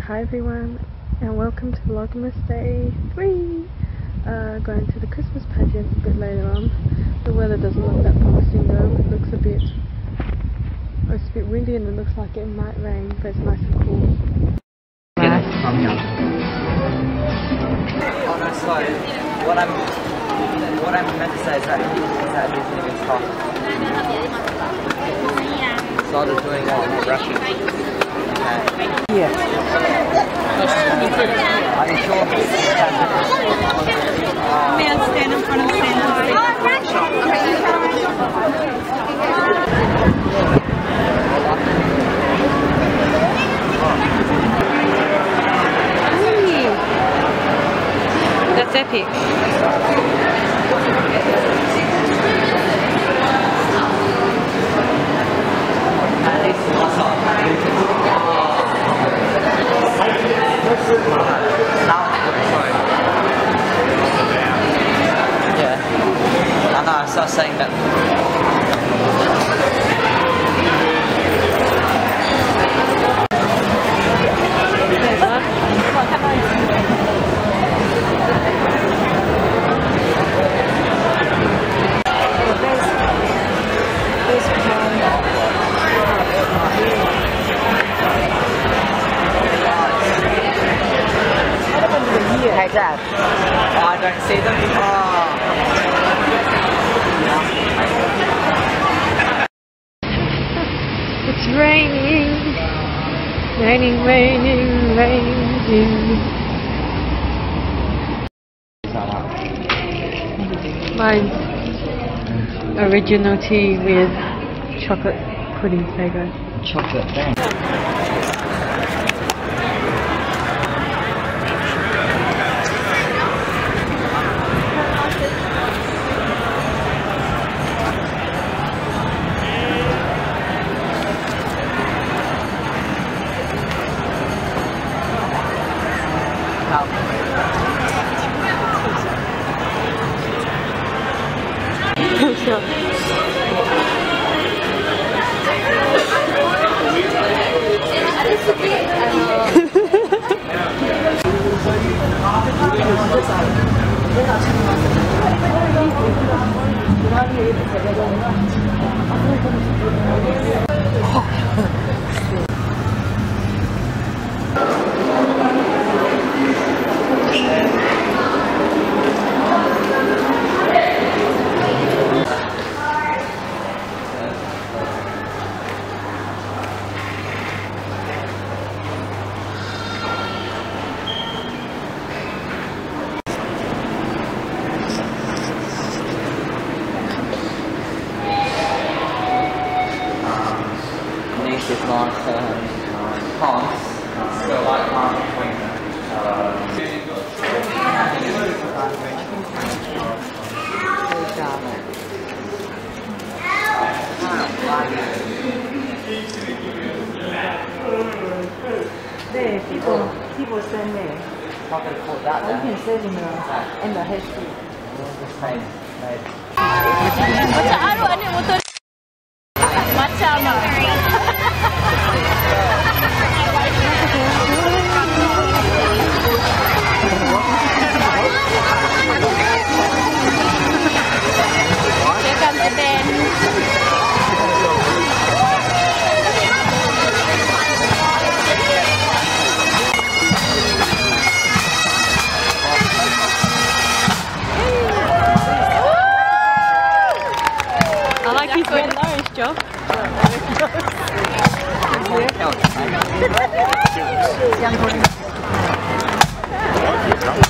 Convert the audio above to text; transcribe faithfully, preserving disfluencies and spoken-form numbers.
Hi everyone, and welcome to Vlogmas Day three. Uh, going to the Christmas pageant a bit later on. The weather doesn't look that promising though. It looks a bit, oh, it's a bit windy and it looks like it might rain, but it's nice and cool. Get it from here. Oh no, sorry. What I'm what I'm meant to say is that is that he's leaving stuff. Started doing all the brushing. Yeah. Are you sure? Man, stand in front of the stand. That's epic. Yeah. I know, I started saying that. Hey Dad. Oh, I don't see them. Oh. It's raining, raining, raining, raining. Mine's original tea with chocolate pudding flavour. Chocolate thing. Sure. Is not um, cons, so I can't between them. There, people, people send there. Not going to put that You down. can send in the, in the history. Just made, made. Macam aru anik motor. Macam Here comes the band. I like his red nose, Joe. Yeah.